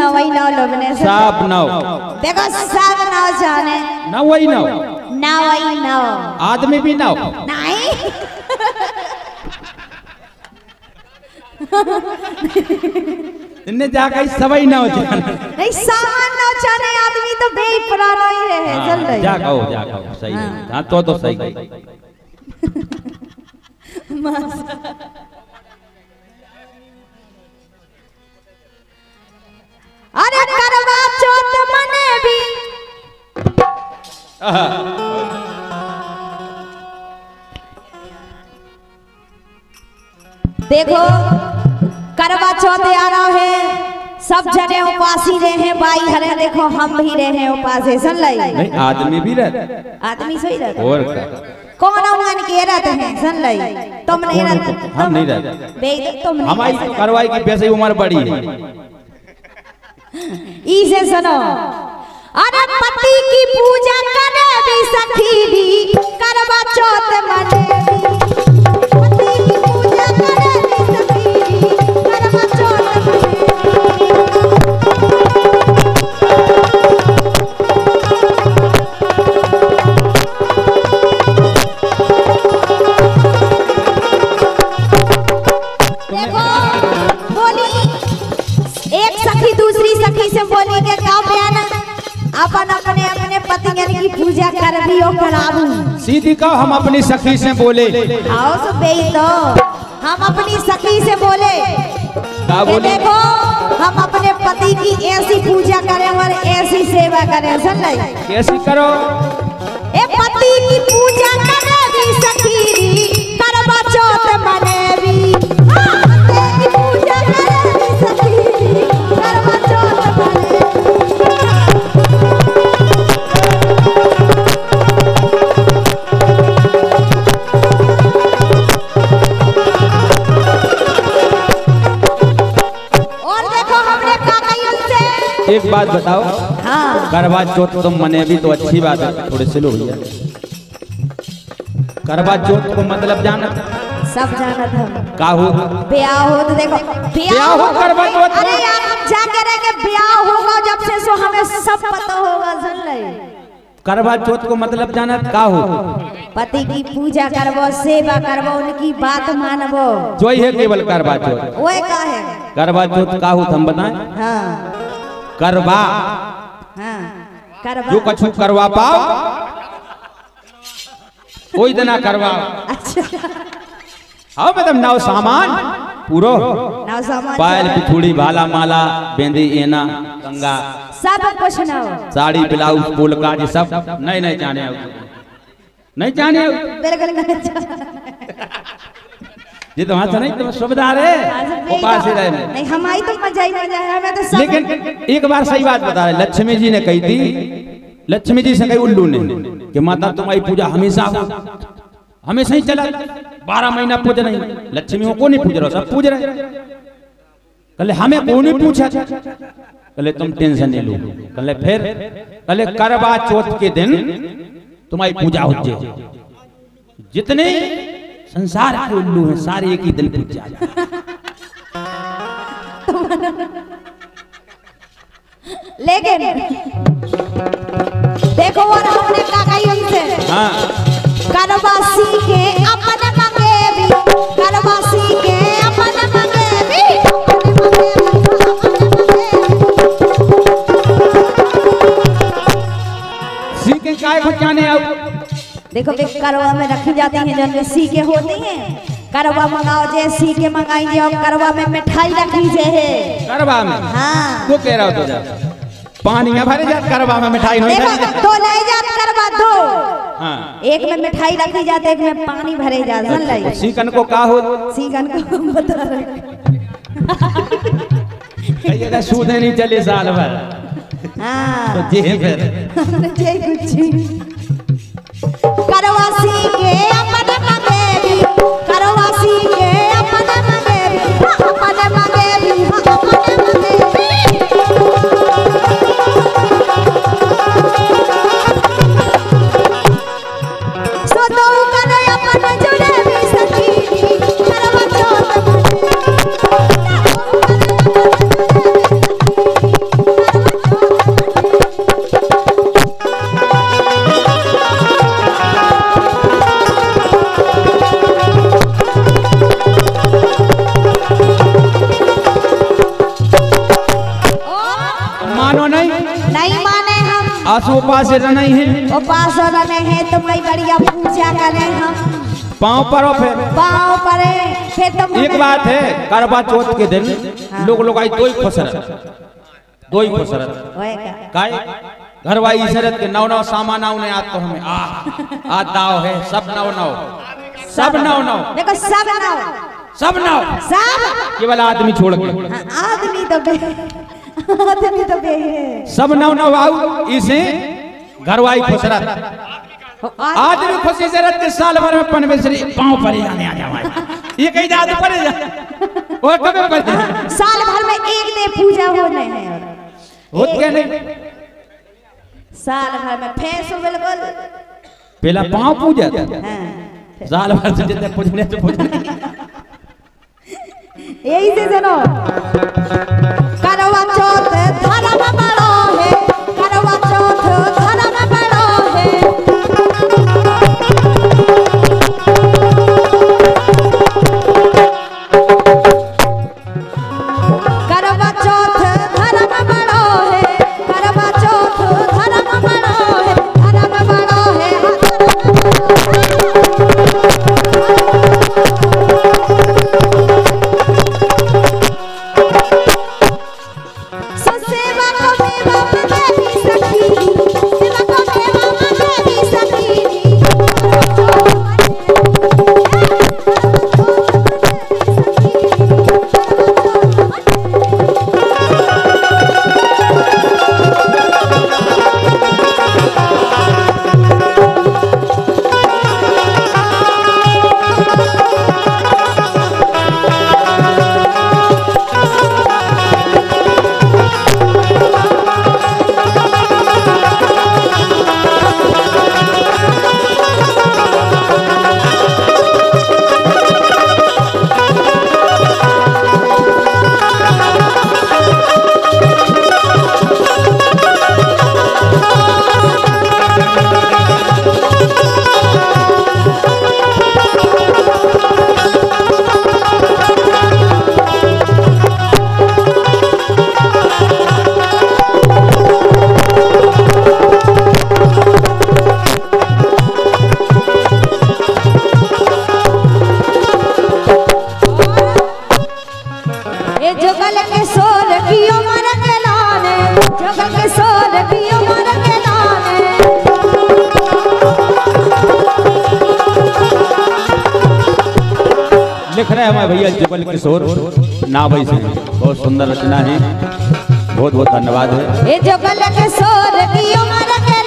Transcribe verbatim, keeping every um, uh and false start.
नवई नौ लोबने से सब नौ देखो सब नौ जाने नौ वही नौ नवई नौ आदमी भी नौ नहीं इन्हें जाकर सवई नौ जाने नहीं सामान नौ जाने आदमी तो बे पुराना ही रहे चल रही जा कहो जा कहो सही है हाँ तो तो सही गई अरे करवा चौथ मने भी देखो करवा चौथ आ रहा है सब जने उपासी रहे हैं बाई हरे देखो हम भी रहे हैं उपासे सुन लाई नहीं आदमी भी रहते आदमी सही रहते और क्या कौन उन के रहते हैं सुन लाई तुम नहीं रहते हम नहीं रहते बे तुम नहीं हमारी करवाई की वैसे उम्र बड़ी है इसे सुनो अरे पति की पूजा करे भी सखी भी करवा चौथ मने भी पति की पूजा करे भी सखी भी करवा चौथ मने देखो बोली एक सखी दूसरी सखी से बोली के काम बयान अपन अपने अपने पतियन की पूजा कर भी ओ कराबू सीधी कहो हम अपनी सखी से बोले आओ सो बेई तो हम अपनी सखी से बोले क्या बोले देखो हम अपने पति की ऐसी पूजा करें और ऐसी सेवा करें सुन ले कैसी करो ए पति की पूजा करे भी सखी करवा चौथ मने भी हां पति की पूजा करे भी सखी करवा चौथ मने एक बात बताओ हाँ करवा चौथ तुम मने भी तो अच्छी बात है थोड़े से लो भैया करवा चौथ को मतलब जाना सब जाना था का हो ब्याह हो तो देखो ब्याह हो करवा चौथ अरे यार हम जाके रहेंगे ब्याह होगा जब से सो हमें सब पता होगा सुन ले करवा चौथ को मतलब जाना का हो पति की पूजा करवो सेवा करवो उनकी बात मानवो जो ही है केवल करवा चौथ वो का है करवा चौथ का हो हम बताएं हाँ करवा हाँ करवा जो कछु करवा पाओ कोई देना करवा अच्छा हाँ मतलब नौ सामान पूरो नौ सामान पायल पिथुड़ी भाला माला बेंदी एना गंगा सब कुछ ना हो साड़ी ब्लाउज पोलका ये सब नहीं नहीं जाने नहीं जाने बिल्कुल नहीं ये तो हाथ नहीं तुम सुबेदार है उपास ही रहे नहीं हमारी तो मजा ही मजा है हमें तो सब लेकिन एक बार सही बात बता रहे लक्ष्मी जी ने कही थी लक्ष्मी जी से कही उल्लू ने कि माता तुम्हारी पूजा हमेशा हो हमेशा ही चला बारह महीना पूज नहीं लक्ष्मी को नहीं पूज रहे सब पूज रहे कल हमें को नहीं पूछा कल तुम टेंशन नहीं लो कल फिर कल करवा चौथ के दिन तुम्हारी पूजा हो जाए जितने संसार के उल्लू हैं सारे एक ही दिन पूज जाए लेकिन देखो और हमने क्या कही उनसे हाँ करवासी के अपन मंगे भी करवासी के अपन मंगे भी सीखे काय को जाने आओ देखो वे करवा में रखी जाती हैं जिनमें सीके होती हैं करवा मंगाओ जे सीके मंगाएंगे और करवा में मिठाई रखी जाए करवा में हाँ वो कह रहा हो तो जा पानी में भरे जात करवा में मिठाई नहीं देखो भरी दो ले जात करवा दो हाँ एक में मिठाई रखी जाती है एक में पानी भरे जाते सुन ले सीकन को का हो सीकन को हम बता रहे कहिएगा सूदे नहीं चले साल भर हाँ तो जे फिर जय कुछ करवासी के अपन मंगे भी करवासी के अपन मंगे भी अपन मंगे भी अपन मंगे भी सो तो करे अपन जुड़े भी सखी करवा चौथ नहीं? नहीं माने हम। आंसू उपास नहीं है। उपास रहे हैं तुम नहीं बढ़िया पूजा करें हम। पाँव पर फिर पाँव परे फिर तुम। एक बात है, करवा चौथ के दिन हाँ। लोग लोग आई दो ही खुश रहे, दो ही खुश रहे। काय घरवाई शरत के नौ नौ सामान आउने आत तो हमें आ आ दाव है सब नौ नौ सब नौ नौ देखो सब नौ सब नौ सब केवल आदमी छोड़ के आदमी तो बे आदमी तो बे सब नौ नौ आउ इसे घरवाई खुश रह आदमी खुशी से रहते साल भर में पनवेसरी पांव पर जाने आ जाए ये कहीं जाते पड़े जा और कब पड़े साल भर में एक दिन पूजा होने है होत के नहीं साल भर में फेस बिल्कुल पहला पांव पूजा साल भर से जितने पूजने से पूजने यही से सुनो करवा चौथ धर्म बड़ो है करवा चौथ धर्म बड़ो है करवा चौथ धर्म बड़ो है करवा चौथ धर्म बड़ो है धर्म बड़ो है लिख रहे हमारे भैया जुगल किशोर नाभई से, बहुत सुंदर रचना है, बहुत बहुत धन्यवाद है। जुगल किशोर की उम्र के